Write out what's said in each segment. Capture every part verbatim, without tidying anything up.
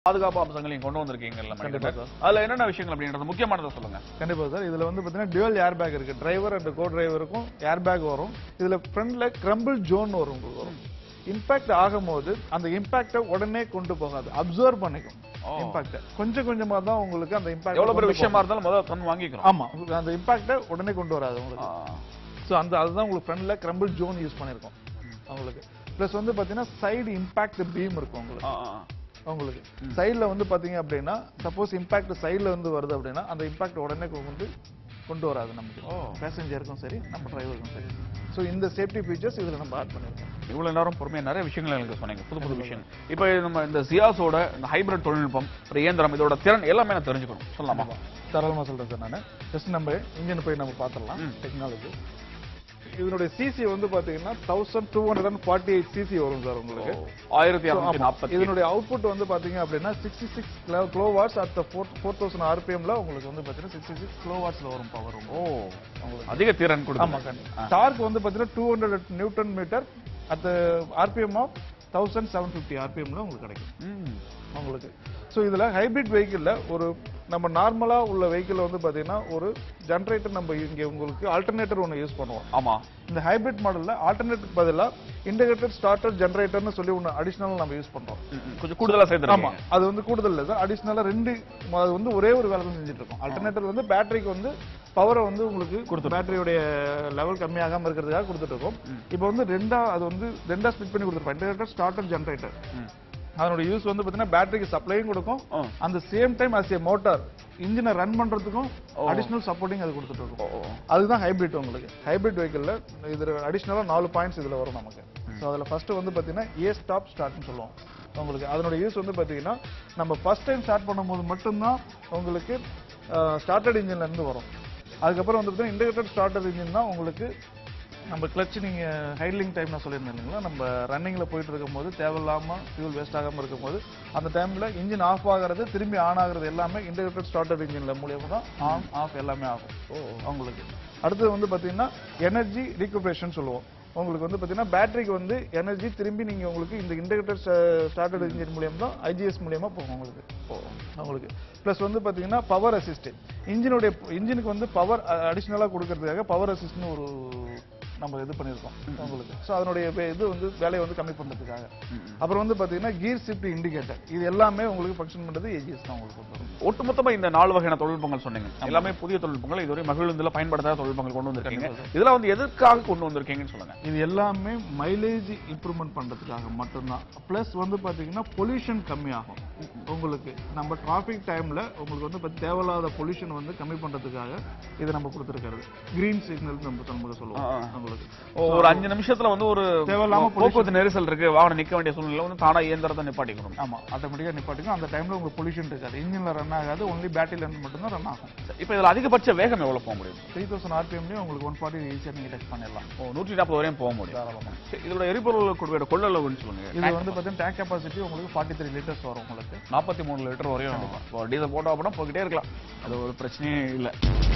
பாதுகாப்பு அம்சங்களையும் கொண்டு வந்திருக்கீங்கல்ல மணிகண்டன். அதுல என்னென்ன விஷயங்கள் அப்படின்றது முக்கியமானதை சொல்லுங்க. கண்டிப்பா சார். இதுல வந்து பாத்தீங்கன்னா டியூவல் ஏர் பேக் இருக்கு. டிரைவர் அண்ட் கோ டிரைவருக்கும் ஏர் பேக் வரும். இதுல ஃப்ரண்ட்ல கிரம்பிள் ஜோன் வரும் உங்களுக்கு வரும். இம்பாக்ட் ஆகும்போது அந்த இம்பாக்ட உடனே கொண்டு போகாது, அப்சர்வ் பண்ணிக்கும். இம்பாக்ட் கொஞ்சம் கொஞ்சமா தான் உங்களுக்கு அந்த இம்பாக்ட் எவ்வளவு பெரிய விஷயமா இருந்தாலும் முதல்ல கண் வாங்கிக்கிறோம். ஆமா, அந்த இம்பாக்ட உடனே கொண்டு வராது உங்களுக்கு. சோ அந்த அதுதான் உங்களுக்கு ஃப்ரண்ட்ல கிரம்பிள் ஜோன் யூஸ் பண்ணிருக்கோம் உங்களுக்கு. பிளஸ் வந்து பாத்தீங்கன்னா சைடு இம்பாக்ட் பீம் இருக்கும் உங்களுக்கு. உங்களுக்கு சைடுல வந்து பாத்தீங்க அப்படின்னா சப்போஸ் இம்பாக்ட் சைடுல வந்து வருது அப்படின்னா அந்த இம்பாக்ட் உடனே கொண்டு கொண்டு வராது நமக்கு, பேசஞ்சருக்கும் சரி நம்ம டிரைவருக்கும் சரி. ஸோ இந்த சேஃப்டி ஃபீச்சர்ஸ் இதுல நம்ம ஆட் பண்ணிருக்கோம். இவ்வளவு நேரம் பொறுமையா நிறைய விஷயங்கள் எனக்கு சொன்னீங்க, புது புது விஷயம். இப்போ நம்ம இந்த சியாஸோட இந்த ஹைபிரிட் தொழில்நுட்பம், இயந்திரம், இதோட திறன் எல்லாமே நான் தெரிஞ்சுக்கணும், சொல்லலாமா? தாராளமா சொல்றேன் சார். நான் ஜஸ்ட் நம்ம இன்ஜின் போய் நம்ம பார்த்துடலாம். டெக்னாலஜி இதனுடைய சிசி வந்து பாத்தீங்கன்னா thousand two hundred and forty eight CC வரும் சார் உங்களுக்கு. ஆயிரத்தி அறுநூத்தி நாற்பது. இதனுடைய அவுட்புட் வந்து பாத்தீங்க அப்படின்னா sixty six kilo watts at four thousand ஆர்பிஎம்ல உங்களுக்கு வந்து பாத்தீங்கன்னா சிக்ஸ்டி சிக்ஸ் கிலோ வாட்ஸ்ல வரும் பவர். ஓ, அதிக திறன் கொடுக்கும். ஆமா கண்டிப்பா. டார்க் வந்து பாத்தீங்கன்னா two hundred newton metre at RPM of thousand seven fifty ஆர்பிஎம்ல உங்களுக்கு கிடைக்கும் உங்களுக்கு. ஸோ இதுல ஹைபிரிட் வெஹிக்கிள்ல ஒரு நம்ம நார்மலா உள்ள வெஹிக்கிள் வந்து பாத்தீங்கன்னா ஒரு ஜெனரேட்டர் நம்ம இங்க உங்களுக்கு ஆல்டர்னேட்டர் ஒன்று யூஸ் பண்ணுவோம். ஆமா, இந்த ஹைபிரிட் மாடல்ல ஆல்டர்னேட்டருக்கு பதிலா இன்டகிரேட்டட் ஸ்டார்டர் ஜெனரேட்டர்னு சொல்லி ஒன்று அடிஷனல் நம்ம யூஸ் பண்றோம். கொஞ்சம் கூடுதலா சேர்த்து. ஆமா, அது வந்து கூடுதல் இல்லை சார், அடிஷனலா ரெண்டு அது வந்து ஒரே ஒரு வேலை தான் செஞ்சுட்டு இருக்கோம். ஆல்டர்னேட்டர் வந்து பேட்டரிக்கு வந்து பவரை வந்து உங்களுக்கு கொடுத்து பேட்டரியோட லெவல் கம்மியாகாம இருக்கிறதுக்காக கொடுத்துட்டு இருக்கோம். இப்போ வந்து ரெண்டா அது வந்து ரெண்டா ஸ்பிட் பண்ணி கொடுத்துருப்போம். இன்டகிரேட்டட் ஸ்டார்டர் ஜெனரேட்டர் அதனோட யூஸ் வந்து பாத்தீங்கன்னா பேட்டரிக்கு சப்ளையும் கொடுக்கும், அந்த same time as a motor இன்ஜினை ரன் பண்றதுக்கும் அடிஷனல் சப்போர்ட்டிங் அது கொடுத்துட்டு இருக்கோம். அதுதான் ஹைபிரிட் உங்களுக்கு. ஹைபிரிட் வெஹிக்கிள்ல இது அடிஷனலா நாலு பாயிண்ட்ஸ் இதுல வரும் நமக்கு. ஸோ அதுல ஃபர்ஸ்ட் வந்து பாத்தீங்கன்னா ஏ ஸ்டாப் ஸ்டார்ட்னு சொல்லுவோம் உங்களுக்கு. அதனோட யூஸ் வந்து பாத்தீங்கன்னா நம்ம ஃபர்ஸ்ட் டைம் ஸ்டார்ட் பண்ணும்போது மட்டும்தான் உங்களுக்கு ஸ்டார்டட் இன்ஜின்ல இருந்து வரும். அதுக்கப்புறம் வந்து பாத்தீங்கன்னா இன்டகிரேட்டட் ஸ்டார்டர் இன்ஜின் தான் உங்களுக்கு நம்ம கிளட்ச் நீங்க ஹைட்லிங் டைம் நான் சொல்லியிருந்தேன் இல்லைங்களா, நம்ம ரன்னிங்ல போயிட்டு இருக்கும் போது தேவையில்லாம ஃபியூல் வேஸ்ட் ஆகாம இருக்கும் போது அந்த டைம்ல இன்ஜின் ஆஃப் ஆகிறது திரும்பி ஆன் ஆகுறது எல்லாமே இன்டகிரேட்டட் ஸ்டார்டர் இன்ஜின்ல மூலியமா தான் ஆன் ஆஃப் எல்லாமே ஆகும் உங்களுக்கு. அடுத்தது வந்து பாத்தீங்கன்னா எனர்ஜி ரீகுபரேஷன் சொல்லுவோம் உங்களுக்கு. வந்து பாத்தீங்கன்னா பேட்டரிக்கு வந்து எனர்ஜி திரும்பி நீங்க உங்களுக்கு இந்த இன்டகிரேட்டட் ஸ்டார்டர் இன்ஜின் மூலியமா தான் ஐஜிஎஸ் மூலியமா போகும் உங்களுக்கு உங்களுக்கு. பிளஸ் வந்து பாத்தீங்கன்னா பவர் அசிஸ்ட் இன்ஜினுடைய இன்ஜினுக்கு வந்து பவர் அடிஷனலா கொடுக்கறதுக்காக பவர் அசிஸ்ட்னு ஒரு நம்ம இது பண்ணிருக்கோம் உங்களுக்கு. ஸோ அதனுடைய இது வந்து வேலையை வந்து கம்மி பண்றதுக்காக. அப்புறம் வந்து பாத்தீங்கன்னா கியர் ஷிஃப்ட் இண்டிகேட்டர் இது எல்லாமே உங்களுக்கு ஃபங்க்ஷன் பண்றது ஏஜிஎஸ் தான் உங்களுக்கு. ஒட்டுமொத்தமா இந்த நாலு வகையான தொழில்நுட்பங்கள் சொன்னீங்க, எல்லாமே புதிய தொழில்நுட்பங்கள், இதுவரை மகிழுந்துல பயன்படுத்தாத தொழில்நுட்பங்கள் கொண்டு வந்திருக்கீங்க. இதெல்லாம் வந்து எதற்காக கொண்டு வந்திருக்கீங்கன்னு சொல்லுங்க. இது எல்லாமே மைலேஜ் இம்ப்ரூவ்மெண்ட் பண்றதுக்காக மட்டும்தான். பிளஸ் வந்து பாத்தீங்கன்னா பொல்யூஷன் கம்மியாகும் உங்களுக்கு. நம்ம டிராபிக் டைம்ல உங்களுக்கு வந்து தேவையில்லாத பொல்யூஷன் வந்து கம்மி பண்றதுக்காக இதை நம்ம கொடுத்துருக்கிறது. கிரீன் சிக்னல் நம்ம சொல்லுவோம். ஒரு அஞ்சு நிமிஷத்துல வந்து ஒரு தேவையில்லாம போக்குவரத்து நெரிசல் இருக்கு, வாகனம் நிக்க வேண்டிய சூழ்நிலை வந்து தானா இயந்திரத்தை நிப்பாட்டிக்கணும். ஆமா, ஆட்டோமேட்டிக்கா நிப்பாட்டிக்கும். அந்த டைம்ல உங்களுக்கு பொல்யூஷன் இருக்காது, இன்ஜின்ல ரன் ஆகாது, ஒன்லி பேட்டரியில இருந்து மட்டும் தான் ரன் ஆகும். இப்போ இதுல அதிகபட்ச வேகம் எவ்வளவு போக முடியும்? த்ரீ தௌசண்ட் ஆர்பிஎம்லயும் உங்களுக்கு ஒன் ஃபார்ட்டி ஈஸியா நீங்க டச் பண்ணிடலாம். நூற்றி நாற்பது வரையும் போக முடியும். இதோட எரிபொருள் கொடுக்கிற கொள்ளளவுன்னு சொல்லுங்க. இது வந்து பாத்தீங்கன்னா டேங்க் கெப்பாசிட்டி உங்களுக்கு ஃபார்ட்டி த்ரீ லிட்டர்ஸ் வரும் உங்களுக்கு. நாற்பத்தி மூணு லிட்டர் வரையும் டீசல் போட்டா அப்படின்னா போய்கிட்டே இருக்கலாம், அது ஒரு பிரச்சனையே இல்லை.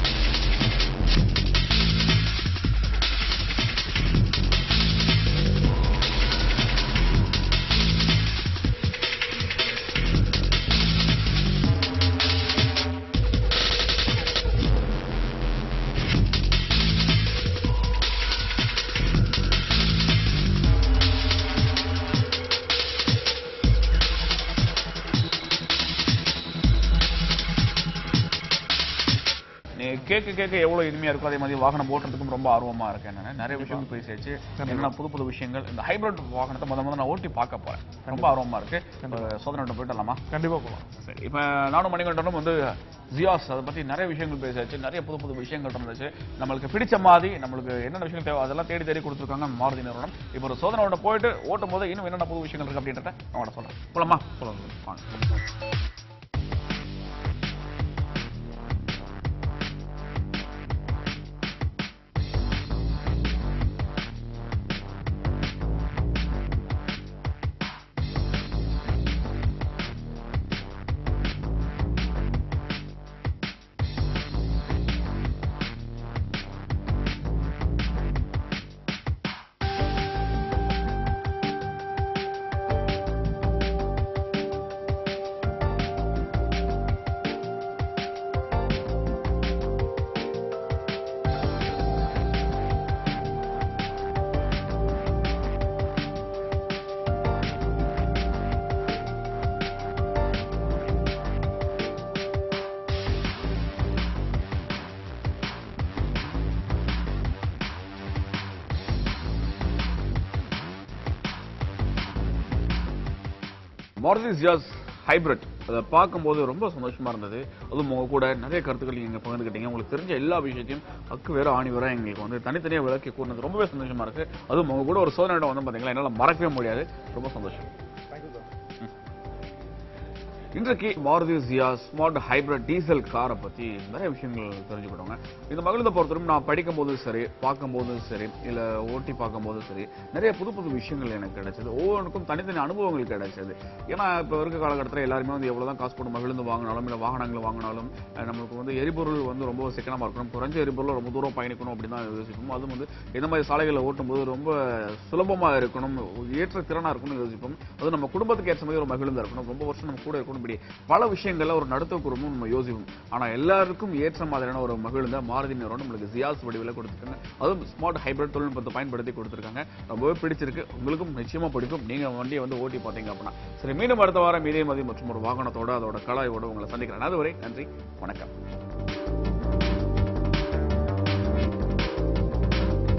கேட்க கேட்க எவ்வளவு இனிமையா இருக்கும், அதே மாதிரி வாகனம் ஓட்டுறதுக்கும் ரொம்ப ஆர்வமா இருக்கேன். நான் நிறைய விஷயங்கள் பேசியாச்சு, என்ன புது புது விஷயங்கள். இந்த ஹைபிரிட் வாகனத்தை முத முதல்ல நான் ஓட்டி பார்க்க போறேன், ரொம்ப ஆர்வமா இருக்கு. சோதனை போயிடலாமா? கண்டிப்பா போகலாம். சரி, இப்ப நானும் மணிகண்டனும் வந்து ஜியாஸ் அதை பத்தி நிறைய விஷயங்கள் பேசியாச்சு, நிறைய புது புது விஷயங்கள் இருந்துச்சு. நம்மளுக்கு பிடிச்ச மாதிரி நம்மளுக்கு என்னென்ன விஷயங்கள் தேவை அதெல்லாம் தேடி தேடி கொடுத்துருக்காங்க மாருதி நிறுவனம். இப்போ ஒரு சோதனை போயிட்டு ஓட்டும் போது இன்னும் என்னென்ன புது விஷயங்கள் இருக்கு அப்படின்றத அவங்கள சொல்றேன். போலாமா? சொல்லுங்க. மாருதி ஜியாஸ் ஹைபிரிட் அதை பார்க்கும்போது ரொம்ப சந்தோஷமா இருந்தது. அதுவும் உங்க கூட நிறைய கருத்துக்கள் நீங்க பகிர்ந்துக்கிட்டீங்க. உங்களுக்கு தெரிஞ்ச எல்லா விஷயத்தையும் அக்கு வேற ஆணி வேற எங்களுக்கு வந்து தனித்தனியா விளக்கி கூறினது ரொம்பவே சந்தோஷமா இருக்கு. அதுவும் உங்க கூட ஒரு சோதனை இடம் வந்து பாத்தீங்களா என்னால மறக்கவே முடியாது. ரொம்ப சந்தோஷம். இன்றைக்கு Maruti Ciaz smart hybrid diesel காரை பத்தி நிறைய விஷயங்கள் தெரிஞ்சுக்கிட்டோங்க. இந்த மகிழ்ந்த பொறுத்தவரைக்கும் நான் படிக்கும் போதும் சரி, பார்க்கும் போதும் சரி, இல்ல ஓட்டி பார்க்கும் போதும் சரி, நிறைய புது புது விஷயங்கள் எனக்கு கிடைச்சது. ஒவ்வொன்றுக்கும் தனித்தனி அனுபவங்கள் கிடைச்சது. ஏன்னா இப்ப இருக்க காலகட்டத்தில் எல்லாருமே வந்து எவ்வளவுதான் காசு போட்டு மகிழ்ந்து வாங்கினாலும் இல்ல வாகனங்கள் வாங்கினாலும் நம்மளுக்கு வந்து எரிபொருள் வந்து ரொம்ப சிக்கனமா இருக்கணும், குறைஞ்ச எரிபொருள் ரொம்ப தூரம் பயணிக்கணும் அப்படின்னு தான் யோசிப்போம். அது வந்து இந்த மாதிரி சாலைகளை ஓட்டும் போது ரொம்ப சுலபமா இருக்கணும், ஏற்ற திறனா இருக்கணும்னு யோசிப்போம். அது நம்ம குடும்பத்துக்கு ஏற்ற மாதிரி ஒரு மகிழ்ந்தா இருக்கணும், ரொம்ப வருஷம் நம்ம கூட இருக்கணும், பல விஷயங்கள்ல ஒரு நடுத்த குடும்பம் நம்ம யோசிப்போம். ஆனா எல்லாருக்கும் ஏற்ற மாதிரியான ஒரு மகிழ்ந்த மாருதி நிறுவனம் நம்மளுக்கு ஜியாஸ் வடிவில் கொடுத்துருக்காங்க. அதுவும் ஸ்மார்ட் ஹைபிரிட் தொழில்நுட்பத்தை பயன்படுத்தி கொடுத்துருக்காங்க. ரொம்பவே பிடிச்சிருக்கு. உங்களுக்கும் நிச்சயமா பிடிக்கும். நீங்க வண்டியை வந்து ஓட்டி பார்த்தீங்க அப்படின்னா. சரி, மீண்டும் அடுத்த வாரம் இதே மாதிரி மற்றும் ஒரு வாகனத்தோட அதோட கலாயோட உங்களை சந்திக்கிறேன். அதுவரை நன்றி, வணக்கம்.